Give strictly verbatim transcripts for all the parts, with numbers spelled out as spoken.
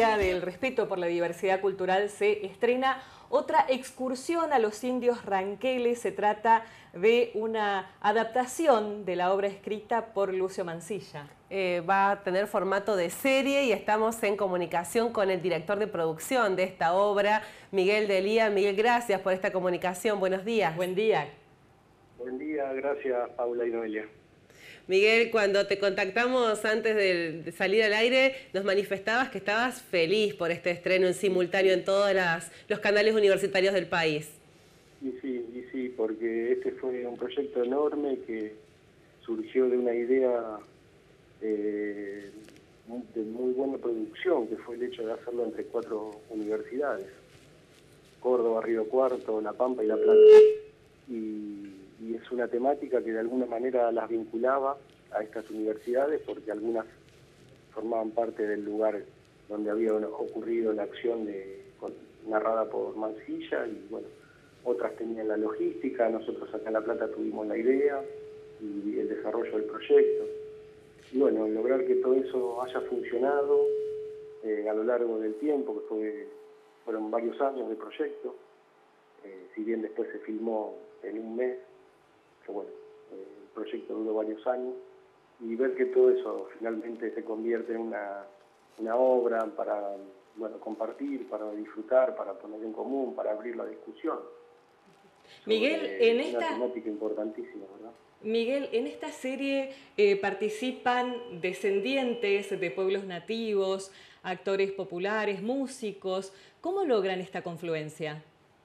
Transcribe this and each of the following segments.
Día del Respeto por la Diversidad Cultural se estrena otra excursión a los indios ranqueles. Se trata de una adaptación de la obra escrita por Lucio Mansilla. Eh, va a tener formato de serie y estamos en comunicación con el director de producción de esta obra, Miguel Delía. Miguel, gracias por esta comunicación. Buenos días. Buen día. Buen día, gracias Paula y Noelia. Miguel, cuando te contactamos antes de salir al aire, nos manifestabas que estabas feliz por este estreno en simultáneo en todos las, los canales universitarios del país. Y sí, y sí, porque este fue un proyecto enorme que surgió de una idea eh, de muy buena producción, que fue el hecho de hacerlo entre cuatro universidades: Córdoba, Río Cuarto, La Pampa y La Plata. Y, y es una temática que de alguna manera las vinculaba a estas universidades, porque algunas formaban parte del lugar donde había ocurrido la acción de, con, narrada por Mansilla, y bueno, otras tenían la logística. Nosotros acá en La Plata tuvimos la idea y el desarrollo del proyecto. Y bueno, lograr que todo eso haya funcionado eh, a lo largo del tiempo, que fue, fueron varios años de proyecto, eh, si bien después se filmó en un mes, que bueno, eh, el proyecto duró varios años, y ver que todo eso finalmente se convierte en una, una obra para, bueno, compartir, para disfrutar, para poner en común, para abrir la discusión. Miguel, en una esta... temática importantísima, ¿verdad? Miguel, en esta serie eh, participan descendientes de pueblos nativos, actores populares, músicos. ¿Cómo logran esta confluencia?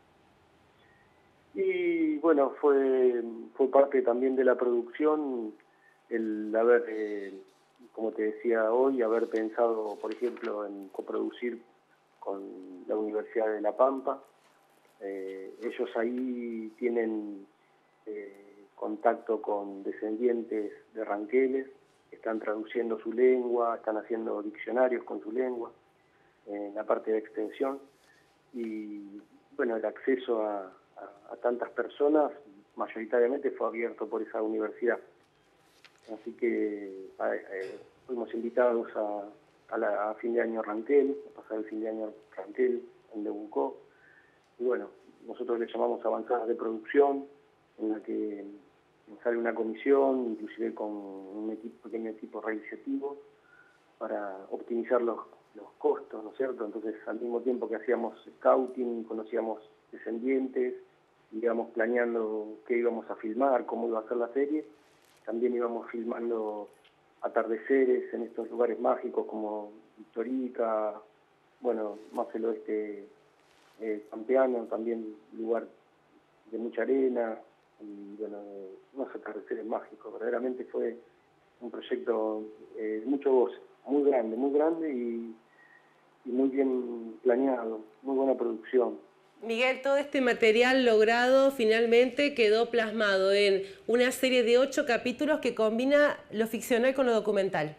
Y bueno, fue, fue parte también de la producción el haber, eh, como te decía hoy, haber pensado, por ejemplo, en coproducir con la Universidad de La Pampa. Eh, ellos ahí tienen eh, contacto con descendientes de ranqueles, están traduciendo su lengua, están haciendo diccionarios con su lengua en la parte de extensión, y bueno, el acceso a, a, a tantas personas mayoritariamente fue abierto por esa universidad. Así que eh, fuimos invitados a, a, la, a fin de año Ranquel, a pasar el fin de año Ranquel en Nebucó. Y bueno, nosotros le llamamos avanzadas de producción, en la que sale una comisión, inclusive con un equipo, pequeño equipo realizativo, para optimizar los, los costos, ¿no es cierto? Entonces, al mismo tiempo que hacíamos scouting, conocíamos descendientes, íbamos planeando qué íbamos a filmar, cómo iba a ser la serie, también íbamos filmando atardeceres en estos lugares mágicos como Victorica, bueno, más el oeste eh, pampeano, también lugar de mucha arena, y bueno, unos atardeceres mágicos. Verdaderamente fue un proyecto eh, de mucho goce, muy grande, muy grande y, y muy bien planeado, muy buena producción. Miguel, todo este material logrado finalmente quedó plasmado en una serie de ocho capítulos que combina lo ficcional con lo documental.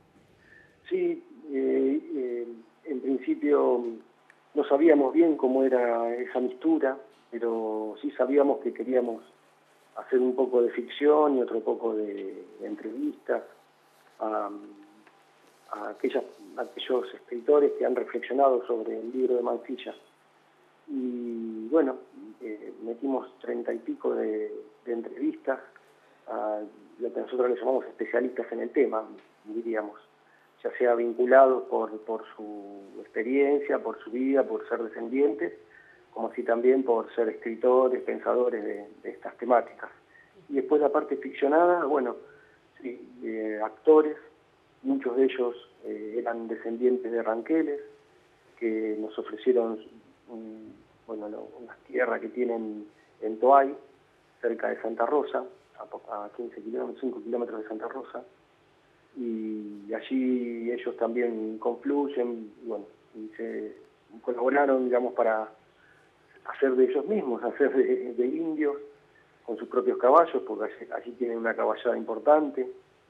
Sí, eh, eh, en principio no sabíamos bien cómo era esa mistura, pero sí sabíamos que queríamos hacer un poco de ficción y otro poco de, de entrevistas a, a, aquellas, a aquellos escritores que han reflexionado sobre el libro de Mansilla. Y bueno, eh, metimos treinta y pico de, de entrevistas a lo que nosotros le llamamos especialistas en el tema, diríamos, ya sea vinculados por, por su experiencia, por su vida, por ser descendientes, como así también por ser escritores, pensadores de, de estas temáticas. Y después la parte ficcionada, bueno, sí, eh, actores, muchos de ellos eh, eran descendientes de ranqueles, que nos ofrecieron un, bueno, unas tierras que tienen en Toay, cerca de Santa Rosa, a, a quince kilómetros, cinco kilómetros de Santa Rosa, y allí ellos también confluyen, y bueno, y se colaboraron, digamos, para hacer de ellos mismos, hacer de, de indios, con sus propios caballos, porque allí, allí tienen una caballada importante,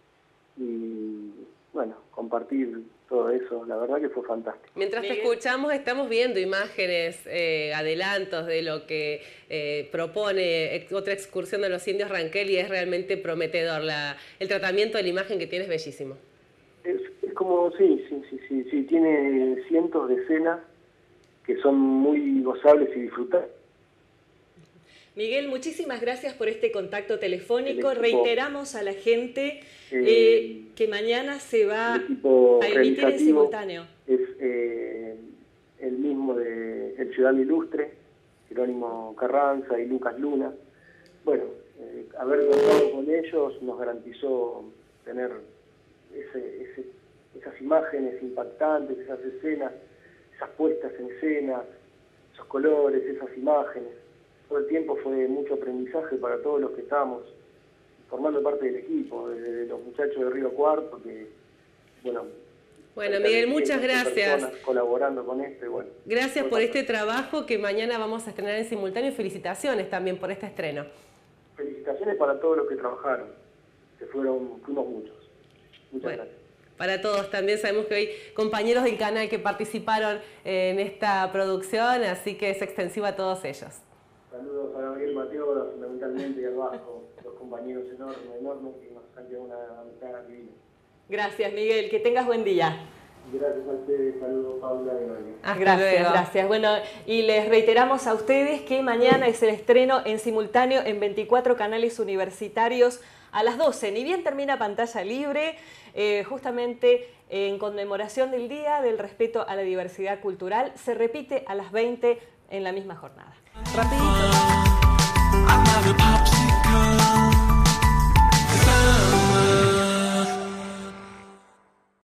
y bueno, compartir todo eso, la verdad que fue fantástico. Mientras te escuchamos estamos viendo imágenes, eh, adelantos de lo que eh, propone ex, otra excursión de los indios Ranquel, y es realmente prometedor. La, el tratamiento de la imagen que tiene es bellísimo. Es, es como, sí, sí, sí, sí, sí, tiene cientos de escenas que son muy gozables y disfrutables. Miguel, muchísimas gracias por este contacto telefónico. Equipo, Reiteramos a la gente eh, eh, que mañana se va a emitir en simultáneo. Es eh, el mismo de El Ciudadano Ilustre, Jerónimo Carranza y Lucas Luna. Bueno, eh, haber contado con ellos nos garantizó tener ese, ese, esas imágenes impactantes, esas escenas, esas puestas en escena, esos colores, esas imágenes. Todo el tiempo fue mucho aprendizaje para todos los que estábamos formando parte del equipo, desde los muchachos de Río Cuarto, que, bueno... Bueno, Miguel, muchas gracias. Colaborando con esto. Y bueno, gracias por este trabajo que mañana vamos a estrenar en simultáneo y felicitaciones también por este estreno. Felicitaciones para todos los que trabajaron, que fueron, fuimos muchos. Muchas bueno, gracias. Para todos también sabemos que hay compañeros del canal que participaron en esta producción, así que es extensiva a todos ellos. Saludos a Gabriel Mateo, fundamentalmente, y al bajo, los compañeros enormes, enormes, que nos han llevado una amistad divina. Gracias, Miguel. Que tengas buen día. Gracias a ustedes. Saludos, Paula y María. Hasta gracias, luego. Gracias. Bueno, y les reiteramos a ustedes que mañana es el estreno en simultáneo en veinticuatro canales universitarios a las doce. Ni bien termina Pantalla Libre, eh, justamente en conmemoración del Día del Respeto a la Diversidad Cultural, se repite a las veinte en la misma jornada. Rapidito.